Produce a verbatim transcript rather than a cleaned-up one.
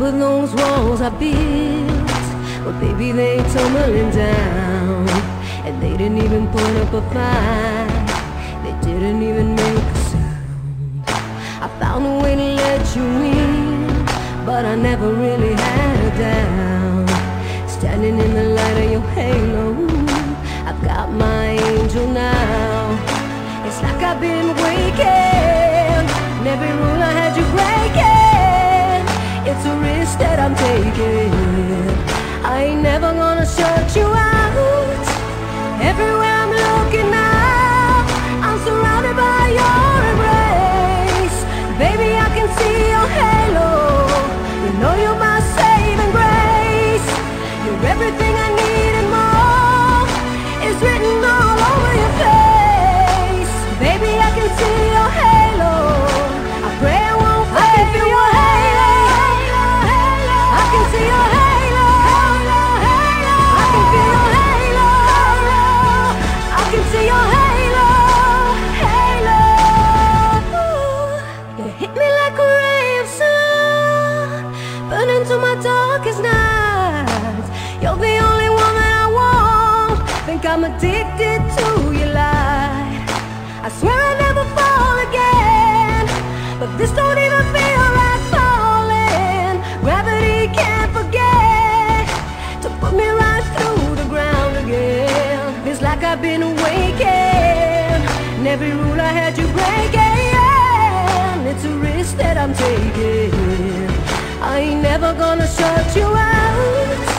Remember those walls I built? Well, baby, they tumbling down, and they didn't even put up a fight. They didn't even make a sound. I found a way to let you in, but I never really had a doubt. Standing in the light of your halo, I've got my angel now. It's like I've been waking, and every rule I had you breaking. It's a risk that I'm taking. I ain't never gonna shut you out. Everywhere I'm looking now, I'm surrounded by your embrace. Baby, I can see your halo. You know you're my saving grace. You're everything I need and more. It's written all over your face. Baby, I can see your halo. I pray it won't fade. I can feel your halo. I can see your halo. I can feel your halo. I can see your halo. Halo. You hit me like a ray of sun, burn into my darkest nights. You're the only one that I want. Think I'm addicted to your light. I swear I'll never fall again, but this don't even feel like falling. Gravity can't forget to put me right through the ground again. It's like I've been awakened, and every rule I had you breaking. It's a risk that I'm taking. I ain't never gonna shut you out.